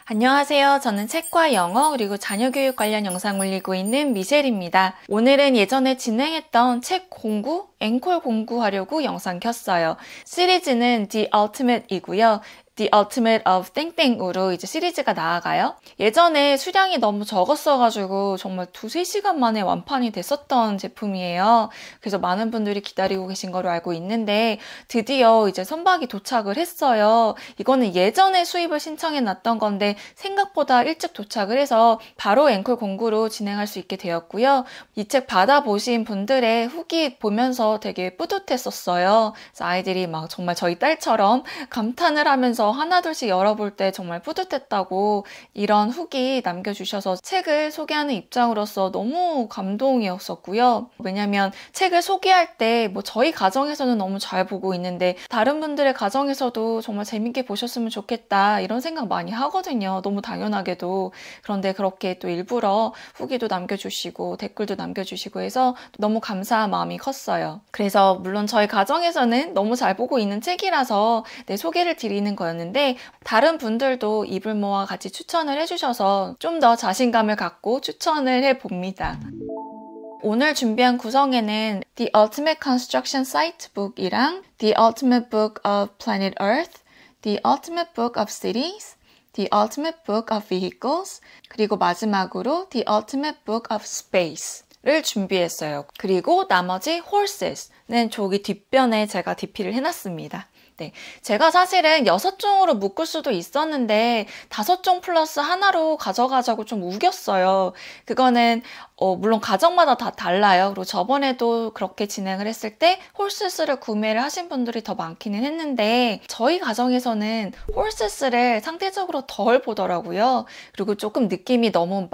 안녕하세요. 저는 책과 영어 그리고 자녀교육 관련 영상 올리고 있는 미셸입니다. 오늘은 예전에 진행했던 책 공구, 앵콜 공구하려고 영상 켰어요. 시리즈는 The Ultimate이고요. The Ultimate of 땡땡으로 이제 시리즈가 나아가요. 예전에 수량이 너무 적었어가지고 정말 2-3시간 만에 완판이 됐었던 제품이에요. 그래서 많은 분들이 기다리고 계신 거로 알고 있는데 드디어 이제 선박이 도착을 했어요. 이거는 예전에 수입을 신청해 놨던 건데 생각보다 일찍 도착을 해서 바로 앵콜 공구로 진행할 수 있게 되었고요. 이 책 받아보신 분들의 후기 보면서 되게 뿌듯했었어요. 그래서 아이들이 막 정말 저희 딸처럼 감탄을 하면서 하나둘씩 열어볼 때 정말 뿌듯했다고 이런 후기 남겨주셔서 책을 소개하는 입장으로서 너무 감동이었었고요. 왜냐면 책을 소개할 때 뭐 저희 가정에서는 너무 잘 보고 있는데 다른 분들의 가정에서도 정말 재밌게 보셨으면 좋겠다 이런 생각 많이 하거든요. 너무 당연하게도. 그런데 그렇게 또 일부러 후기도 남겨주시고 댓글도 남겨주시고 해서 너무 감사한 마음이 컸어요. 그래서 물론 저희 가정에서는 너무 잘 보고 있는 책이라서 소개를 드리는 거였는데 다른 분들도 입을 모아 같이 추천을 해주셔서 좀 더 자신감을 갖고 추천을 해봅니다. 오늘 준비한 구성에는 The Ultimate Construction Site Book이랑 The Ultimate Book of Planet Earth, The Ultimate Book of Cities, The Ultimate Book of Vehicles, 그리고 마지막으로 The Ultimate Book of Space를 준비했어요. 그리고 나머지 Horses는 저기 뒷변에 제가 DP를 해놨습니다. 네, 제가 사실은 6종으로 묶을 수도 있었는데 5종 플러스 하나로 가져가자고 좀 우겼어요. 그거는 물론 가정마다 다 달라요. 그리고 저번에도 그렇게 진행을 했을 때 홀세스를 구매를 하신 분들이 더 많기는 했는데 저희 가정에서는 홀세스를 상대적으로 덜 보더라고요. 그리고 조금 느낌이 너무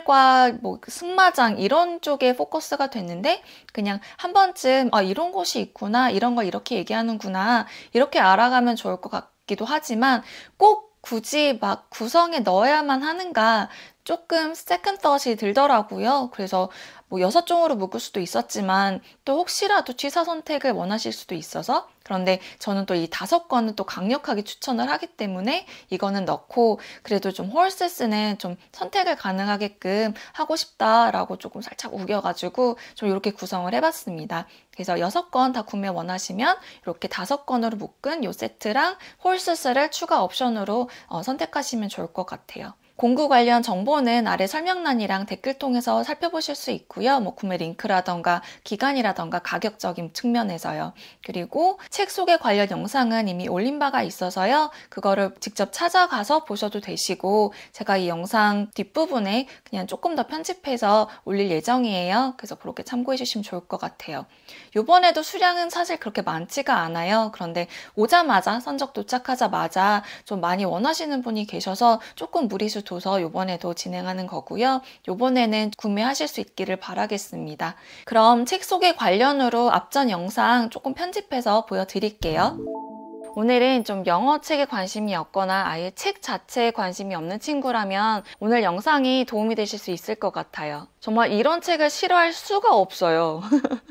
말과 뭐 승마장 이런 쪽에 포커스가 됐는데 그냥 한 번쯤 이런 곳이 있구나, 이런 걸 이렇게 얘기하는구나 이렇게 알아가면 좋을 것 같기도 하지만 꼭 굳이 막 구성에 넣어야만 하는가 조금 세컨 థ엇이 들더라고요. 그래서 뭐 6종으로 묶을 수도 있었지만 또 혹시라도 취사 선택을 원하실 수도 있어서 그런데 저는 또 이 5권은 또 강력하게 추천을 하기 때문에 이거는 넣고 그래도 좀 홀세스는 좀 선택을 가능하게끔 하고 싶다라고 조금 살짝 우겨가지고 좀 이렇게 구성을 해봤습니다. 그래서 6권 다 구매 원하시면 이렇게 5권으로 묶은 이 세트랑 홀세스를 추가 옵션으로 선택하시면 좋을 것 같아요. 공구 관련 정보는 아래 설명란이랑 댓글 통해서 살펴보실 수 있고요. 뭐 구매 링크라던가 기간이라던가 가격적인 측면에서요. 그리고 책 소개 관련 영상은 이미 올린 바가 있어서요. 그거를 직접 찾아가서 보셔도 되시고 제가 이 영상 뒷부분에 그냥 조금 더 편집해서 올릴 예정이에요. 그래서 그렇게 참고해 주시면 좋을 것 같아요. 이번에도 수량은 사실 그렇게 많지가 않아요. 그런데 오자마자 선적 도착하자마자 좀 많이 원하시는 분이 계셔서 조금 무리수 둬서 이번에도 진행하는 거고요. 이번에는 구매하실 수 있기를 바라겠습니다. 그럼 책 소개 관련으로 앞전 영상 조금 편집해서 보여드릴게요. 오늘은 좀 영어 책에 관심이 없거나 아예 책 자체에 관심이 없는 친구라면 오늘 영상이 도움이 되실 수 있을 것 같아요. 정말 이런 책을 싫어할 수가 없어요.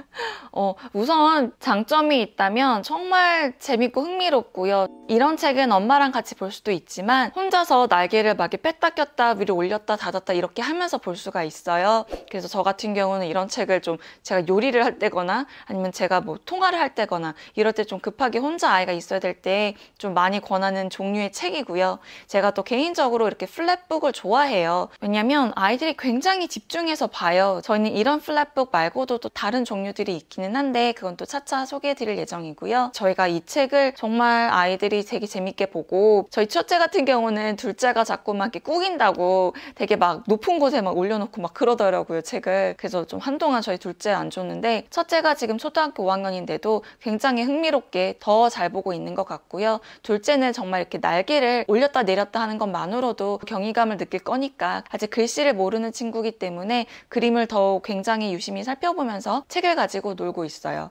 우선 장점이 있다면 정말 재밌고 흥미롭고요. 이런 책은 엄마랑 같이 볼 수도 있지만 혼자서 날개를 막 이렇게 뺐다 꼈다 위로 올렸다 닫았다 이렇게 하면서 볼 수가 있어요. 그래서 저 같은 경우는 이런 책을 좀 제가 요리를 할 때거나 아니면 제가 뭐 통화를 할 때거나 이럴 때 좀 급하게 혼자 아이가 있어야 될 때 좀 많이 권하는 종류의 책이고요. 제가 또 개인적으로 이렇게 플랫북을 좋아해요. 왜냐면 아이들이 굉장히 집중해서 봐요. 저희는 이런 플랫북 말고도 또 다른 종류들이 있기는 한데 그건 또 차차 소개해 드릴 예정이고요. 저희가 이 책을 정말 아이들이 되게 재밌게 보고 저희 첫째 같은 경우는 둘째가 자꾸 막 이렇게 꾸긴다고 되게 막 높은 곳에 막 올려놓고 막 그러더라고요, 책을. 그래서 좀 한동안 저희 둘째 안 줬는데 첫째가 지금 초등학교 5학년인데도 굉장히 흥미롭게 더 잘 보고 있는 것 같고요. 둘째는 정말 이렇게 날개를 올렸다 내렸다 하는 것만으로도 경이감을 느낄 거니까 아직 글씨를 모르는 친구이기 때문에 그림을 더 굉장히 유심히 살펴보면서 책을 가지고 놀고 있어요.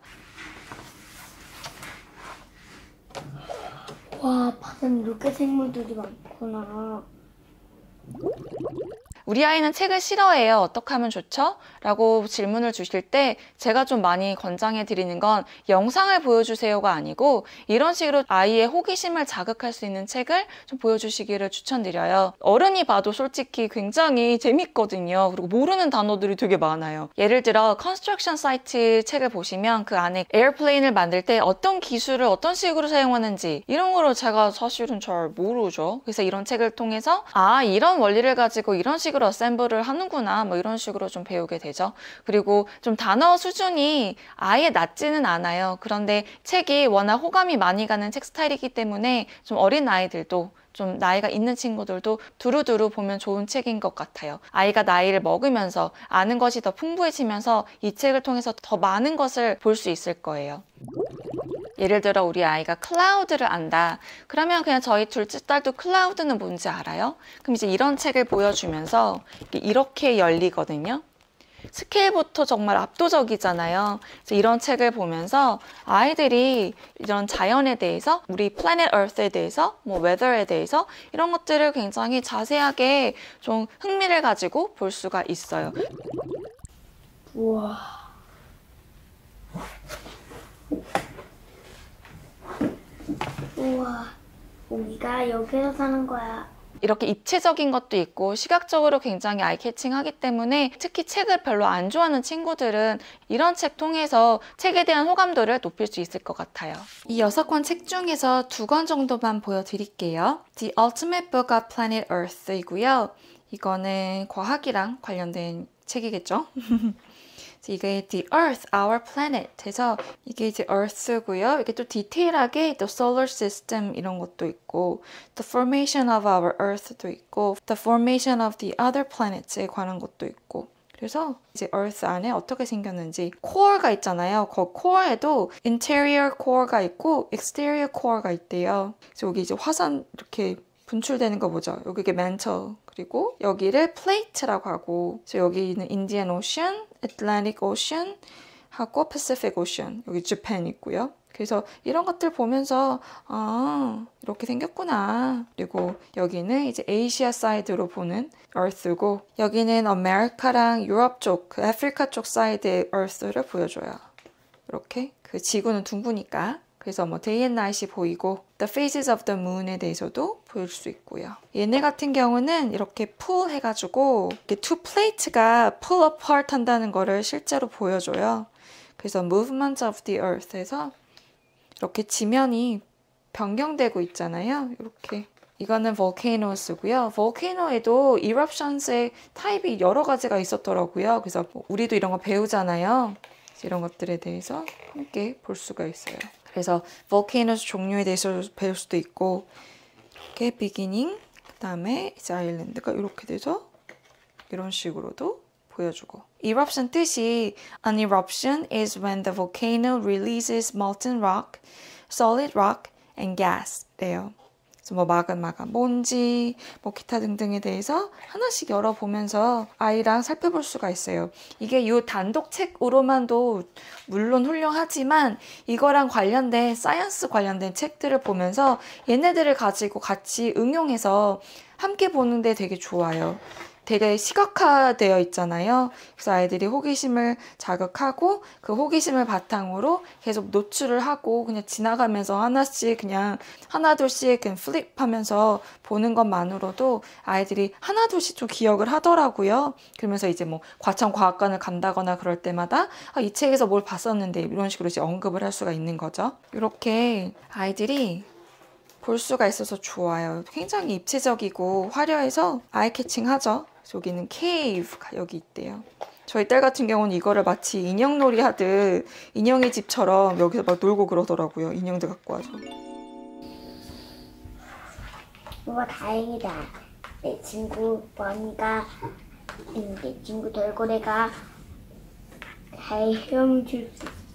와, 바다는 이렇게 생물들이 많구나. 우리 아이는 책을 싫어해요. 어떻게 하면 좋죠? 라고 질문을 주실 때 제가 좀 많이 권장해 드리는 건 영상을 보여주세요가 아니고 이런 식으로 아이의 호기심을 자극할 수 있는 책을 좀 보여주시기를 추천드려요. 어른이 봐도 솔직히 굉장히 재밌거든요. 그리고 모르는 단어들이 되게 많아요. 예를 들어 컨스트럭션 사이트 책을 보시면 그 안에 에어플레인을 만들 때 어떤 기술을 어떤 식으로 사용하는지 이런 거를 제가 사실은 잘 모르죠. 그래서 이런 책을 통해서 아, 이런 원리를 가지고 이런 식으로 어셈블을 하는구나 뭐 이런 식으로 좀 배우게 되죠. 그리고 좀 단어 수준이 아예 낮지는 않아요. 그런데 책이 워낙 호감이 많이 가는 책 스타일이기 때문에 좀 어린 아이들도 좀 나이가 있는 친구들도 두루두루 보면 좋은 책인 것 같아요. 아이가 나이를 먹으면서 아는 것이 더 풍부해지면서 이 책을 통해서 더 많은 것을 볼 수 있을 거예요. 예를 들어 우리 아이가 클라우드를 안다. 그러면 그냥 저희 둘째 딸도 클라우드는 뭔지 알아요? 그럼 이제 이런 책을 보여주면서 이렇게 열리거든요. 스케일부터 정말 압도적이잖아요. 그래서 이런 책을 보면서 아이들이 이런 자연에 대해서, 우리 플래닛 얼스에 대해서, 뭐 웨더에 대해서 이런 것들을 굉장히 자세하게 좀 흥미를 가지고 볼 수가 있어요. 우와. 우와. 우리가 여기서 사는 거야. 이렇게 입체적인 것도 있고 시각적으로 굉장히 아이캐칭하기 때문에 특히 책을 별로 안 좋아하는 친구들은 이런 책 통해서 책에 대한 호감도를 높일 수 있을 것 같아요. 이 6권 책 중에서 2권 정도만 보여드릴게요. The Ultimate Book of Planet Earth이고요. 이거는 과학이랑 관련된 책이겠죠? 이게 The Earth, Our Planet 해서 이게 이제 Earth고요. 이게 또 디테일하게 The Solar System 이런 것도 있고 The Formation of Our Earth도 있고 The Formation of the Other Planets에 관한 것도 있고 그래서 이제 Earth 안에 어떻게 생겼는지 코어가 있잖아요. 그 코어에도 Interior Core가 있고 Exterior Core가 있대요. 그래서 여기 이제 화산 이렇게 분출되는 거 보죠. 여기 이게 mantle 그리고 여기를 플레이트라고 하고 그래서 여기는 인디안 오션, 애틀랜틱 오션 하고 패시픽 오션 여기 재팬 있고요. 그래서 이런 것들 보면서 아 이렇게 생겼구나. 그리고 여기는 이제 아시아 사이드로 보는 Earth고 여기는 아메리카랑 유럽 쪽, 그 아프리카 쪽 사이드의 Earth를 보여줘요. 이렇게 그 지구는 둥그니까 그래서 뭐 Day and Night이 보이고 The Phases of the Moon에 대해서도 보일 수 있고요. 얘네 같은 경우는 이렇게 pull 해가지고 이렇게 two plate가 pull apart 한다는 거를 실제로 보여줘요. 그래서 Movement of the Earth에서 이렇게 지면이 변경되고 있잖아요. 이렇게 이거는 volcanoes고요. volcano에도 eruptions의 타입이 여러 가지가 있었더라고요. 그래서 우리도 이런 거 배우잖아요. 이런 것들에 대해서 함께 볼 수가 있어요. 그래서 volcanoes 종류에 대해서 배울 수도 있고 이렇게 beginning, 그 다음에 이제 아일랜드가 이렇게 돼서 이런 식으로도 보여주고 eruption 뜻이 An eruption is when the volcano releases molten rock, solid rock, and gas 래요. 그래서 뭐 마그마가 뭔지 뭐 기타 등등에 대해서 하나씩 열어보면서 아이랑 살펴볼 수가 있어요. 이게 이 단독 책으로만도 물론 훌륭하지만 이거랑 관련된 사이언스 관련된 책들을 보면서 얘네들을 가지고 같이 응용해서 함께 보는데 되게 좋아요. 되게 시각화되어 있잖아요. 그래서 아이들이 호기심을 자극하고 그 호기심을 바탕으로 계속 노출을 하고 그냥 지나가면서 하나씩 그냥 하나둘씩 그냥 플립하면서 보는 것만으로도 아이들이 하나둘씩 좀 기억을 하더라고요. 그러면서 이제 뭐 과천과학관을 간다거나 그럴 때마다 아, 이 책에서 뭘 봤었는데 이런 식으로 이제 언급을 할 수가 있는 거죠. 이렇게 아이들이 볼 수가 있어서 좋아요. 굉장히 입체적이고 화려해서 아이캐칭하죠. 여기는 케이브가 여기 있대요. 저희 딸 같은 경우는 이거를 마치 인형놀이 하듯 인형의 집처럼 여기서 막 놀고 그러더라고요. 인형들 갖고 와서. 우와 다행이다. 내 친구 머니가 내 친구 돌고래가 잘 헤엄칠 수 있어.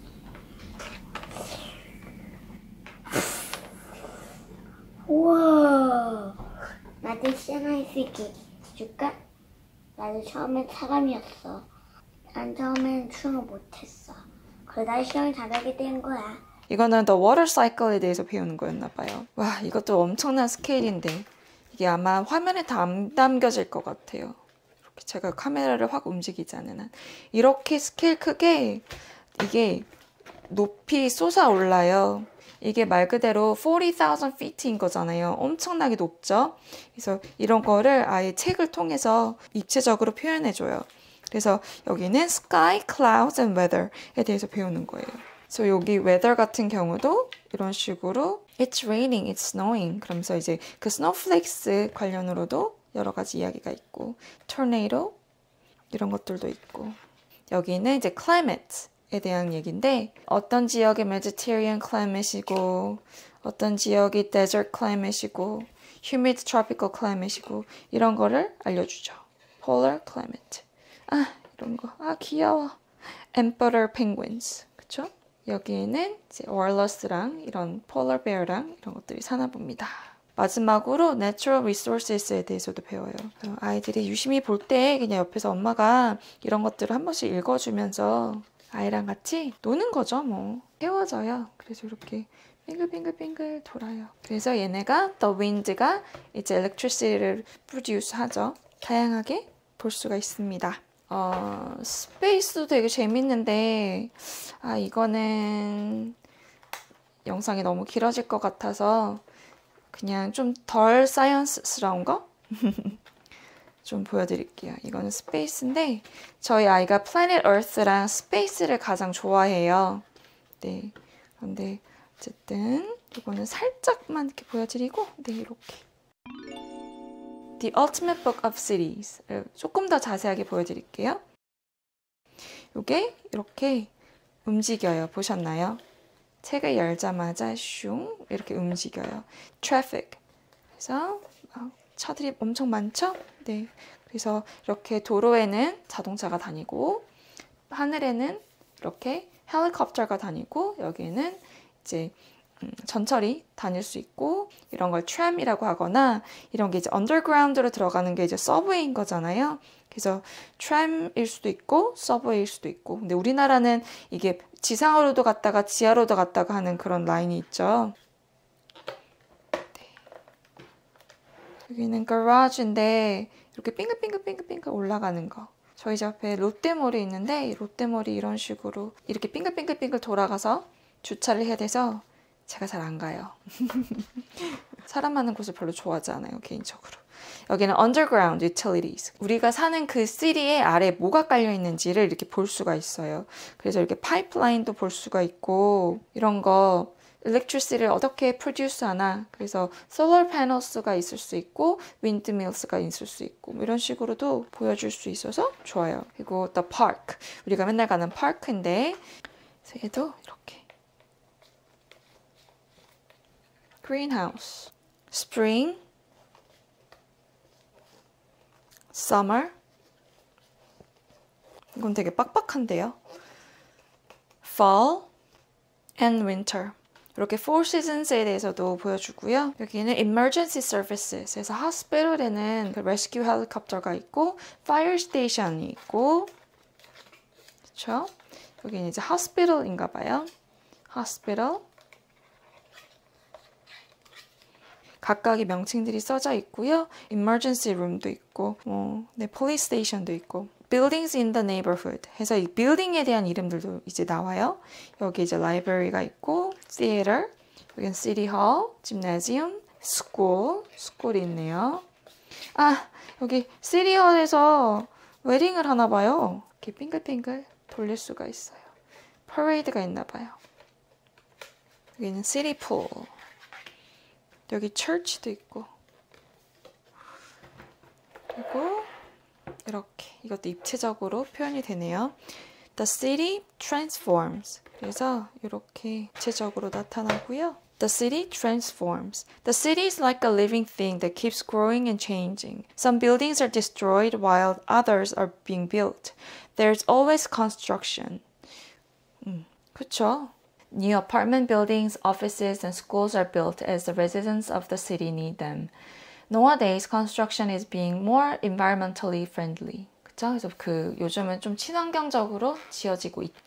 우와 나도 시원할 수 있게 줄까? 나도 처음엔 사람이었어. 난 처음엔 수영을 못했어. 그러다 수영을 잘하게 된 거야. 이거는 The Water Cycle에 대해서 배우는 거였나 봐요. 와 이것도 엄청난 스케일인데 이게 아마 화면에 다 안 담겨질 것 같아요. 제가 카메라를 확 움직이지 않는 한. 이렇게 스케일 크게 이게 높이 솟아올라요. 이게 말 그대로 40,000 feet인 거잖아요. 엄청나게 높죠? 그래서 이런 거를 아예 책을 통해서 입체적으로 표현해줘요. 그래서 여기는 sky, clouds and weather에 대해서 배우는 거예요. 그래서 여기 weather 같은 경우도 이런 식으로 it's raining, it's snowing 그러면서 이제 그 snowflakes 관련으로도 여러 가지 이야기가 있고 tornado 이런 것들도 있고 여기는 이제 climate에 대한 얘기인데 어떤 지역이 Mediterranean climate이고 어떤 지역이 desert climate이고 humid tropical climate이고 이런 거를 알려주죠. polar climate. 아 이런 거. 아 귀여워. emperor penguins. 그쵸? 여기에는 이제 walrus랑 이런 polar bear랑 이런 것들이 사나 봅니다. 마지막으로 natural resources에 대해서도 배워요. 아이들이 유심히 볼 때 그냥 옆에서 엄마가 이런 것들을 한 번씩 읽어주면서 아이랑 같이 노는 거죠, 뭐. 채워져요. 그래서 이렇게 빙글빙글빙글 돌아요. 그래서 얘네가 the wind가 이제 electricity를 produce 하죠. 다양하게 볼 수가 있습니다. 스페이스도 되게 재밌는데 이거는 영상이 너무 길어질 것 같아서 그냥 좀 덜 사이언스스러운 거? 좀 보여드릴게요. 이거는 스페이스인데 저희 아이가 플래닛 얼스랑 스페이스를 가장 좋아해요. 네. 그런데 어쨌든 이거는 살짝만 이렇게 보여드리고 네, 이렇게. The Ultimate Book of Cities 조금 더 자세하게 보여드릴게요. 이게 이렇게 움직여요. 보셨나요? 책을 열자마자 슝 이렇게 움직여요. Traffic. 그래서 차들이 엄청 많죠? 네. 그래서 이렇게 도로에는 자동차가 다니고 하늘에는 이렇게 헬리콥터가 다니고 여기에는 이제 전철이 다닐 수 있고 이런 걸 tram이라고 하거나 이런 게 이제 언더그라운드로 들어가는 게 이제 서브웨이인 거잖아요. 그래서 tram일 수도 있고 서브웨이일 수도 있고 근데 우리나라는 이게 지상으로도 갔다가 지하로도 갔다가 하는 그런 라인이 있죠. 네. 여기는 garage인데 이렇게 빙글빙글빙글빙글 올라가는 거. 저희 집 앞에 롯데몰이 있는데 롯데몰이 이런 식으로 이렇게 빙글빙글빙글 돌아가서 주차를 해야 돼서 제가 잘 안 가요. 사람 많은 곳을 별로 좋아하지 않아요, 개인적으로. 여기는 underground utilities. 우리가 사는 그 시티의 아래 뭐가 깔려 있는지를 이렇게 볼 수가 있어요. 그래서 이렇게 파이프라인도 볼 수가 있고 이런 거 electricity를 어떻게 produce 하나. 그래서 solar panels가 있을 수 있고 windmills가 있을 수 있고 뭐 이런 식으로도 보여줄 수 있어서 좋아요. 그리고 the park. 우리가 맨날 가는 파크인데 그래서 얘도 이렇게 greenhouse, spring, summer. 이건 되게 빡빡한데요. fall and winter. 이렇게 four seasons에 대해서도 보여주고요. 여기는 emergency services. 그래서 hospital에는 그 rescue helicopter가 있고 fire station이 있고 그렇죠? 여기는 이제 hospital인가 봐요. hospital. 각각의 명칭들이 써져 있고요. emergency room도 있고, 네, police station도 있고, buildings in the neighborhood 해서 이 building에 대한 이름들도 이제 나와요. 여기 이제 library가 있고, theater, 여기는 city hall, gymnasium, school이 있네요. 여기 city hall에서 웨딩을 하나 봐요. 이렇게 빙글빙글 돌릴 수가 있어요. parade가 있나 봐요. 여기는 city pool. 여기 church도 있고 그리고 이렇게 이것도 입체적으로 표현이 되네요. The city transforms. 그래서 이렇게 입체적으로 나타나고요. The city transforms. The city is like a living thing that keeps growing and changing. Some buildings are destroyed while others are being built. There's always construction. 그쵸? New apartment buildings, offices, and schools are built as the residents of the city need them. Nowadays, construction is being more environmentally friendly. 그쵸? 그래서 요즘은 좀 친환경적으로 지어지고 있죠.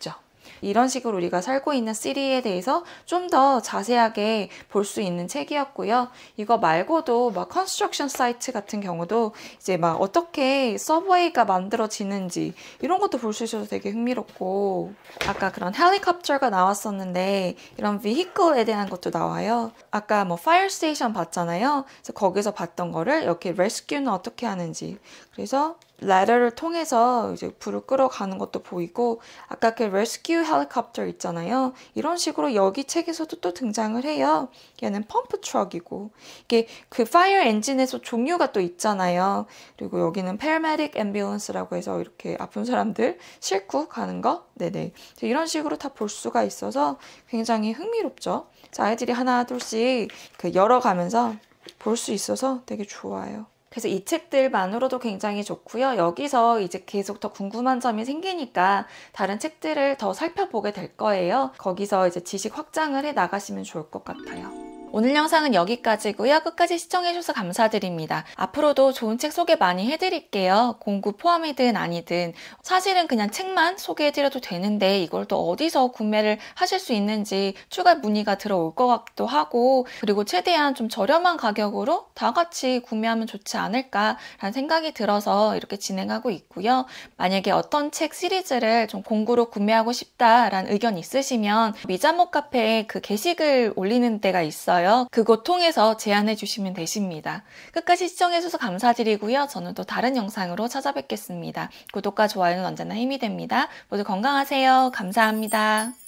이런 식으로 우리가 살고 있는 시리에 대해서 좀 더 자세하게 볼 수 있는 책이었고요. 이거 말고도 막 컨스트럭션 사이트 같은 경우도 이제 막 어떻게 서브웨이가 만들어지는지 이런 것도 볼 수 있어서 되게 흥미롭고, 아까 그런 헬리콥터가 나왔었는데 이런 vehicle에 대한 것도 나와요. 아까 뭐 파이어 스테이션 봤잖아요. 그래서 거기서 봤던 거를 이렇게 레스큐는 어떻게 하는지, 그래서 레더를 통해서 이제 불을 끌어가는 것도 보이고, 아까 그 레스큐 헬리콥터 있잖아요. 이런 식으로 여기 책에서도 또 등장을 해요. 얘는 펌프 트럭이고, 이게 그 파이어 엔진에서 종류가 또 있잖아요. 그리고 여기는 paramedic ambulance라고 해서 이렇게 아픈 사람들 싣고 가는 거. 네네. 이런 식으로 다 볼 수가 있어서 굉장히 흥미롭죠. 자, 아이들이 하나 둘씩 그 열어가면서 볼 수 있어서 되게 좋아요. 그래서 이 책들만으로도 굉장히 좋고요. 여기서 이제 계속 더 궁금한 점이 생기니까 다른 책들을 더 살펴보게 될 거예요. 거기서 이제 지식 확장을 해 나가시면 좋을 것 같아요. 오늘 영상은 여기까지고요. 끝까지 시청해주셔서 감사드립니다. 앞으로도 좋은 책 소개 많이 해드릴게요. 공구 포함이든 아니든. 사실은 그냥 책만 소개해드려도 되는데 이걸 또 어디서 구매를 하실 수 있는지 추가 문의가 들어올 것 같기도 하고, 그리고 최대한 좀 저렴한 가격으로 다 같이 구매하면 좋지 않을까라는 생각이 들어서 이렇게 진행하고 있고요. 만약에 어떤 책 시리즈를 좀 공구로 구매하고 싶다라는 의견 있으시면 미자목 카페에 그 게시글 올리는 데가 있어요. 그거 통해서 제안해 주시면 되십니다. 끝까지 시청해주셔서 감사드리고요. 저는 또 다른 영상으로 찾아뵙겠습니다. 구독과 좋아요는 언제나 힘이 됩니다. 모두 건강하세요. 감사합니다.